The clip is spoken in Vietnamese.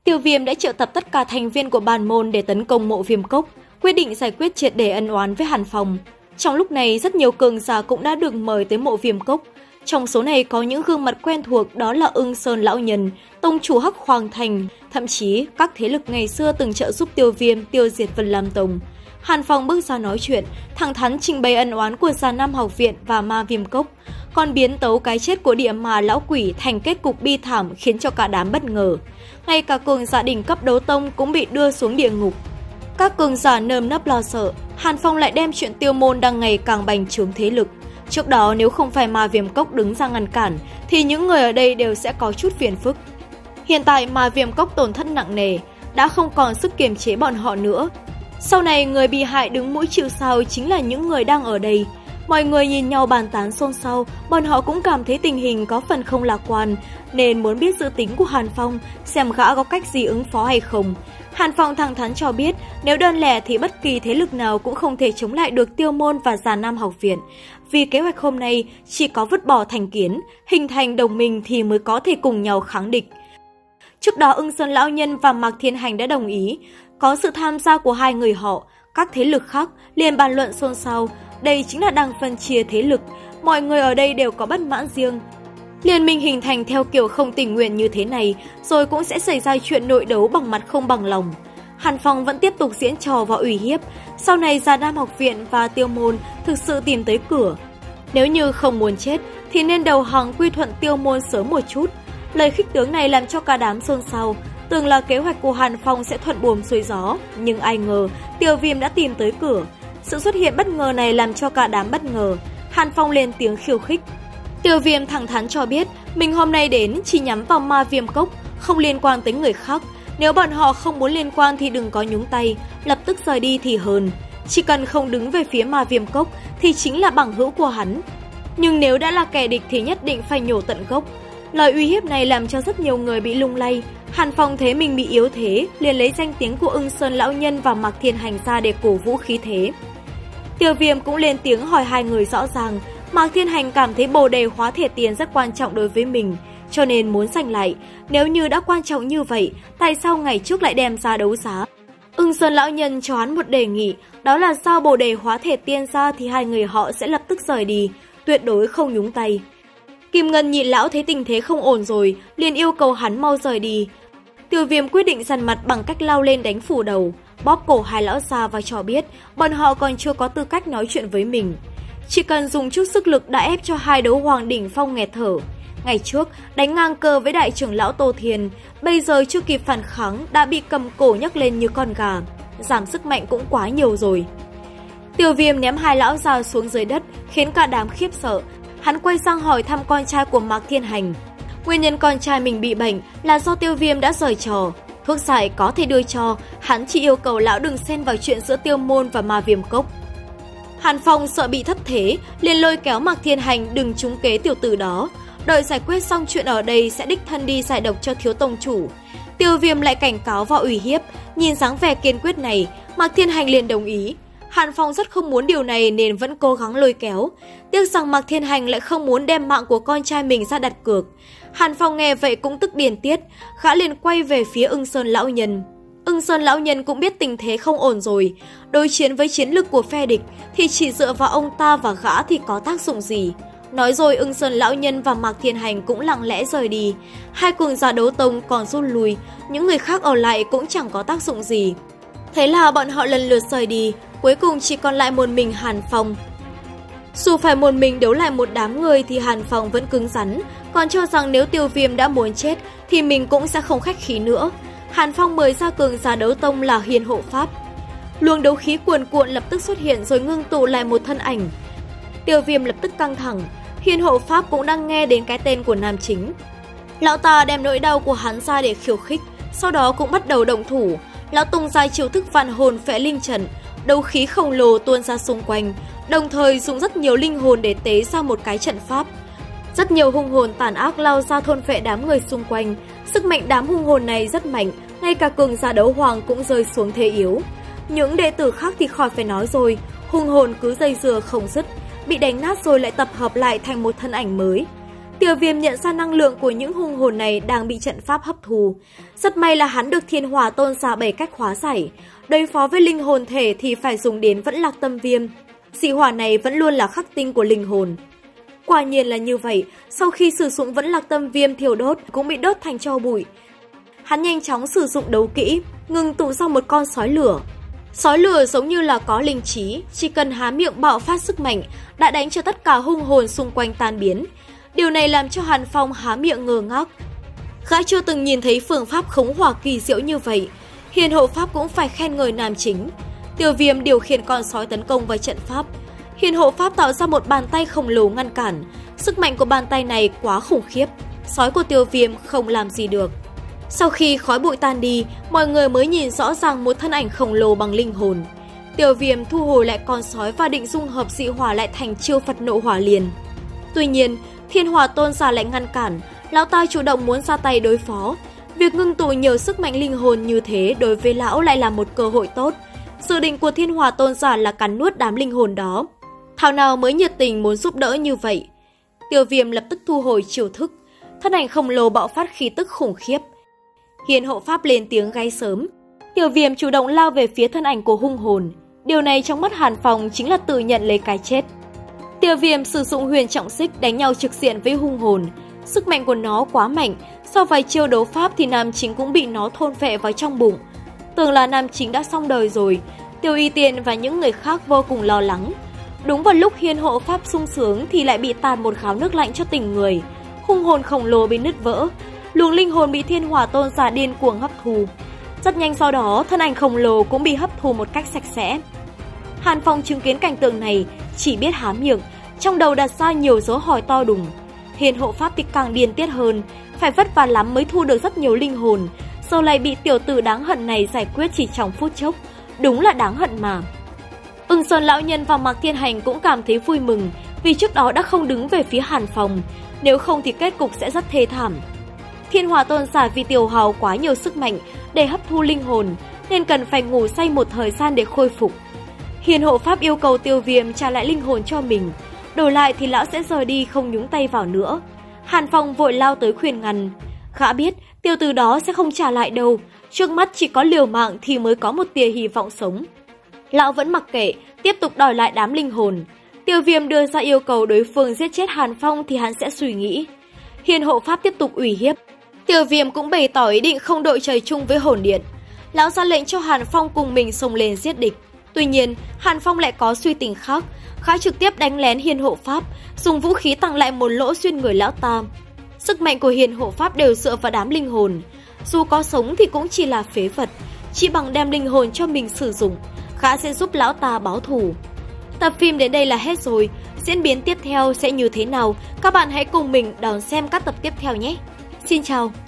Tiêu Viêm đã triệu tập tất cả thành viên của bàn môn để tấn công Mộ Viêm Cốc, quyết định giải quyết triệt để ân oán với Hàn Phong. Trong lúc này, rất nhiều cường giả cũng đã được mời tới Mộ Viêm Cốc. Trong số này có những gương mặt quen thuộc, đó là Ưng Sơn lão nhân, tông chủ Hắc Hoàng Thành, thậm chí các thế lực ngày xưa từng trợ giúp Tiêu Viêm tiêu diệt Vân Lam Tông. Hàn Phong bước ra nói chuyện, thẳng thắn trình bày ân oán của Già Nam Học Viện và Ma Viêm Cốc, còn biến tấu cái chết của Địa Ma lão quỷ thành kết cục bi thảm khiến cho cả đám bất ngờ. Ngay cả cường giả đỉnh cấp đấu tông cũng bị đưa xuống địa ngục. Các cường giả nơm nớp lo sợ, Hàn Phong lại đem chuyện Tiêu môn đang ngày càng bành trướng thế lực. Trước đó nếu không phải Ma Viêm Cốc đứng ra ngăn cản thì những người ở đây đều sẽ có chút phiền phức. Hiện tại Ma Viêm Cốc tổn thất nặng nề, đã không còn sức kiềm chế bọn họ nữa. Sau này người bị hại đứng mũi chịu sào chính là những người đang ở đây. Mọi người nhìn nhau bàn tán xôn xao, bọn họ cũng cảm thấy tình hình có phần không lạc quan, nên muốn biết dự tính của Hàn Phong, xem gã có cách gì ứng phó hay không. Hàn Phong thẳng thắn cho biết, nếu đơn lẻ thì bất kỳ thế lực nào cũng không thể chống lại được Tiêu môn và Già Nam Học Viện. Vì kế hoạch hôm nay chỉ có vứt bỏ thành kiến, hình thành đồng minh thì mới có thể cùng nhau kháng địch. Trước đó Ưng Sơn lão nhân và Mạc Thiên Hành đã đồng ý, có sự tham gia của hai người họ, các thế lực khác liền bàn luận xôn xao. Đây chính là đang phân chia thế lực, mọi người ở đây đều có bất mãn riêng. Liên minh hình thành theo kiểu không tình nguyện như thế này, rồi cũng sẽ xảy ra chuyện nội đấu bằng mặt không bằng lòng. Hàn Phong vẫn tiếp tục diễn trò và uy hiếp, sau này Già Nam Học Viện và Tiêu môn thực sự tìm tới cửa. Nếu như không muốn chết thì nên đầu hàng quy thuận Tiêu môn sớm một chút. Lời khích tướng này làm cho cả đám xôn xao, tưởng là kế hoạch của Hàn Phong sẽ thuận buồm xuôi gió, nhưng ai ngờ Tiêu Viêm đã tìm tới cửa. Sự xuất hiện bất ngờ này làm cho cả đám bất ngờ. Hàn Phong lên tiếng khiêu khích. Tiêu Viêm thẳng thắn cho biết mình hôm nay đến chỉ nhắm vào Ma Viêm Cốc, không liên quan tới người khác. Nếu bọn họ không muốn liên quan thì đừng có nhúng tay, lập tức rời đi thì hơn. Chỉ cần không đứng về phía Ma Viêm Cốc thì chính là bằng hữu của hắn. Nhưng nếu đã là kẻ địch thì nhất định phải nhổ tận gốc. Lời uy hiếp này làm cho rất nhiều người bị lung lay. Hàn Phong thấy mình bị yếu thế, liền lấy danh tiếng của Ưng Sơn lão nhân và Mạc Thiên Hành ra để cổ vũ khí thế. Tiêu Viêm cũng lên tiếng hỏi hai người rõ ràng. Mạc Thiên Hành cảm thấy bồ đề hóa thể tiền rất quan trọng đối với mình, cho nên muốn giành lại. Nếu như đã quan trọng như vậy, tại sao ngày trước lại đem ra đấu giá? Ưng Sơn lão nhân cho hắn một đề nghị, đó là giao bồ đề hóa thể tiên ra thì hai người họ sẽ lập tức rời đi, tuyệt đối không nhúng tay. Kim Ngân nhị lão thấy tình thế không ổn rồi, liền yêu cầu hắn mau rời đi. Tiêu Viêm quyết định dằn mặt bằng cách lao lên đánh phủ đầu, bóp cổ hai lão già và cho biết bọn họ còn chưa có tư cách nói chuyện với mình. Chỉ cần dùng chút sức lực đã ép cho hai đấu hoàng đỉnh phong nghẹt thở. Ngày trước đánh ngang cơ với đại trưởng lão Tô Thiền, bây giờ chưa kịp phản kháng đã bị cầm cổ nhấc lên như con gà. Giảm sức mạnh cũng quá nhiều rồi. Tiêu Viêm ném hai lão già xuống dưới đất khiến cả đám khiếp sợ. Hắn quay sang hỏi thăm con trai của Mạc Thiên Hành. Nguyên nhân con trai mình bị bệnh là do Tiêu Viêm đã giở trò. Thuốc giải có thể đưa cho, hắn chỉ yêu cầu lão đừng xen vào chuyện giữa Tiêu môn và Ma Viêm Cốc. Hàn Phong sợ bị thất thế, liền lôi kéo Mạc Thiên Hành đừng trúng kế tiểu tử đó. Đợi giải quyết xong chuyện ở đây sẽ đích thân đi giải độc cho thiếu tông chủ. Tiêu Viêm lại cảnh cáo và uy hiếp, nhìn dáng vẻ kiên quyết này, Mạc Thiên Hành liền đồng ý. Hàn Phong rất không muốn điều này nên vẫn cố gắng lôi kéo. Tiếc rằng Mạc Thiên Hành lại không muốn đem mạng của con trai mình ra đặt cược. Hàn Phong nghe vậy cũng tức điên tiết, gã liền quay về phía Ưng Sơn lão nhân. Ưng Sơn lão nhân cũng biết tình thế không ổn rồi, đối chiến với chiến lực của phe địch thì chỉ dựa vào ông ta và gã thì có tác dụng gì. Nói rồi Ưng Sơn lão nhân và Mạc Thiên Hành cũng lặng lẽ rời đi. Hai cường giả đấu tông còn rút lui, những người khác ở lại cũng chẳng có tác dụng gì. Thế là bọn họ lần lượt rời đi, cuối cùng chỉ còn lại một mình Hàn Phong. Dù phải một mình đấu lại một đám người thì Hàn Phong vẫn cứng rắn, còn cho rằng nếu Tiêu Viêm đã muốn chết thì mình cũng sẽ không khách khí nữa. Hàn Phong mời ra cường giả đấu tông là Hiên Hộ Pháp. Luồng đấu khí cuồn cuộn lập tức xuất hiện rồi ngưng tụ lại một thân ảnh. Tiêu Viêm lập tức căng thẳng, Hiên Hộ Pháp cũng đang nghe đến cái tên của nam chính. Lão ta đem nỗi đau của hắn ra để khiêu khích, sau đó cũng bắt đầu động thủ. Lão tung ra chiêu thức vạn hồn phệ linh trận, đấu khí khổng lồ tuôn ra xung quanh, đồng thời dùng rất nhiều linh hồn để tế ra một cái trận pháp. Rất nhiều hung hồn tàn ác lao ra thôn phệ đám người xung quanh, sức mạnh đám hung hồn này rất mạnh, ngay cả cường giả đấu hoàng cũng rơi xuống thế yếu. Những đệ tử khác thì khỏi phải nói rồi, hung hồn cứ dây dưa không dứt, bị đánh nát rồi lại tập hợp lại thành một thân ảnh mới. Tiêu Viêm nhận ra năng lượng của những hung hồn này đang bị trận pháp hấp thụ. Rất may là hắn được Thiên Hỏa Tôn Giả bày cách hóa giải. Đối phó với linh hồn thể thì phải dùng đến Vẫn Lạc Tâm Viêm. Dị hỏa này vẫn luôn là khắc tinh của linh hồn. Quả nhiên là như vậy, sau khi sử dụng Vẫn Lạc Tâm Viêm thiêu đốt cũng bị đốt thành tro bụi. Hắn nhanh chóng sử dụng đấu kỹ, ngừng tụ ra một con sói lửa. Sói lửa giống như là có linh trí, chỉ cần há miệng bạo phát sức mạnh, đã đánh cho tất cả hung hồn xung quanh tan biến. Điều này làm cho Hàn Phong há miệng ngơ ngác. Gã chưa từng nhìn thấy phương pháp khống hỏa kỳ diệu như vậy. Hiền hộ pháp cũng phải khen ngợi nam chính. Tiêu Viêm điều khiển con sói tấn công vào trận pháp. Hiền hộ pháp tạo ra một bàn tay khổng lồ ngăn cản. Sức mạnh của bàn tay này quá khủng khiếp. Sói của Tiêu Viêm không làm gì được. Sau khi khói bụi tan đi, mọi người mới nhìn rõ ràng một thân ảnh khổng lồ bằng linh hồn. Tiêu Viêm thu hồi lại con sói và định dung hợp dị hỏa lại thành chiêu Phật Nộ Hỏa liền. Tuy nhiên, Thiên Hỏa Tôn Giả lại ngăn cản, lão ta chủ động muốn ra tay đối phó. Việc ngưng tụ nhiều sức mạnh linh hồn như thế đối với lão lại là một cơ hội tốt. Dự định của Thiên Hỏa Tôn Giả là cắn nuốt đám linh hồn đó. Thảo nào mới nhiệt tình muốn giúp đỡ như vậy. Tiêu Viêm lập tức thu hồi chiêu thức. Thân ảnh khổng lồ bạo phát khí tức khủng khiếp. Hiền hộ pháp lên tiếng gáy sớm. Tiêu Viêm chủ động lao về phía thân ảnh của hung hồn. Điều này trong mắt Hàn Phong chính là tự nhận lấy cái chết. Tiêu Viêm sử dụng huyền trọng xích đánh nhau trực diện với hung hồn. Sức mạnh của nó quá mạnh, sau vài chiêu đấu pháp thì nam chính cũng bị nó thôn phệ vào trong bụng. Tưởng là nam chính đã xong đời rồi, Tiêu Y Tiên và những người khác vô cùng lo lắng. Đúng vào lúc hiền hộ pháp sung sướng thì lại bị tạt một gáo nước lạnh cho tỉnh người. Hung hồn khổng lồ bị nứt vỡ, luồng linh hồn bị Thiên Hỏa Tôn Giả điên cuồng hấp thụ. Rất nhanh sau đó, thân ảnh khổng lồ cũng bị hấp thụ một cách sạch sẽ. Hàn Phong chứng kiến cảnh tượng này, chỉ biết há miệng, trong đầu đặt ra nhiều dấu hỏi to đùng. Hiền hộ pháp thì càng điên tiết hơn, phải vất vả lắm mới thu được rất nhiều linh hồn, sau lại bị tiểu tử đáng hận này giải quyết chỉ trong phút chốc, đúng là đáng hận mà. Ưng Sơn lão nhân và Mạc Thiên Hành cũng cảm thấy vui mừng, vì trước đó đã không đứng về phía Hàn Phong, nếu không thì kết cục sẽ rất thê thảm. Thiên Hỏa Tôn Giả vì tiêu hao quá nhiều sức mạnh để hấp thu linh hồn, nên cần phải ngủ say một thời gian để khôi phục. Hiền hộ pháp yêu cầu Tiêu Viêm trả lại linh hồn cho mình, đổi lại thì lão sẽ rời đi không nhúng tay vào nữa. Hàn Phong vội lao tới khuyên ngăn. Gã biết tiểu tử đó sẽ không trả lại đâu, trước mắt chỉ có liều mạng thì mới có một tia hy vọng sống. Lão vẫn mặc kệ, tiếp tục đòi lại đám linh hồn. Tiêu Viêm đưa ra yêu cầu đối phương giết chết Hàn Phong thì hắn sẽ suy nghĩ. Hiền hộ pháp tiếp tục ủy hiếp. Tiêu Viêm cũng bày tỏ ý định không đội trời chung với hồn điện. Lão ra lệnh cho Hàn Phong cùng mình xông lên giết địch. Tuy nhiên, Hàn Phong lại có suy tính khác, gã trực tiếp đánh lén hiền hộ pháp, dùng vũ khí tặng lại một lỗ xuyên người lão ta. Sức mạnh của hiền hộ pháp đều dựa vào đám linh hồn. Dù có sống thì cũng chỉ là phế vật, chỉ bằng đem linh hồn cho mình sử dụng, gã sẽ giúp lão ta báo thù. Tập phim đến đây là hết rồi, diễn biến tiếp theo sẽ như thế nào? Các bạn hãy cùng mình đón xem các tập tiếp theo nhé. Xin chào!